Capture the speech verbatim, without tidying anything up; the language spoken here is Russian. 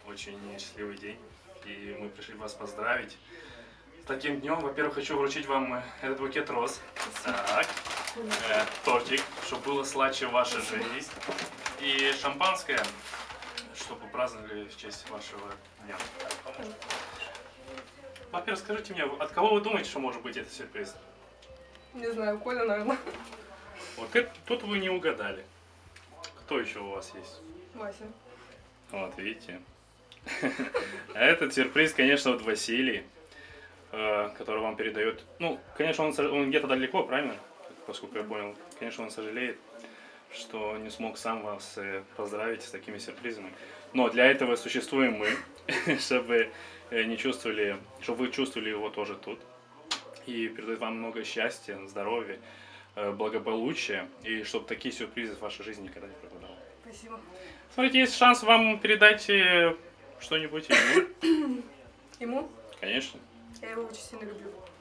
очень счастливый день, и мы пришли вас поздравить с таким днем. Во-первых, хочу вручить вам э, этот букет роз. Так, э, тортик, чтобы было слаще ваша жизнь, и шампанское, чтобы праздновали в честь вашего дня. Во-первых, скажите мне, от кого вы думаете, что может быть этот сюрприз? Не знаю, Коля, наверное. Вот это, тут вы не угадали. Кто еще у вас есть? Вася. Вот, видите. А этот сюрприз, конечно, вот Василий, э, который вам передает. Ну, конечно, он, со- он где-то далеко, правильно? Поскольку я понял. Конечно, он сожалеет, что не смог сам вас э, поздравить с такими сюрпризами. Но для этого существуем мы, чтобы э, не чувствовали, чтобы вы чувствовали его тоже тут. И передает вам много счастья, здоровья, э, благополучия, и чтобы такие сюрпризы в вашей жизни никогда не пропадало. Спасибо. Смотрите, есть шанс вам передать э, что-нибудь ему. Ему? Конечно. Я его очень сильно люблю.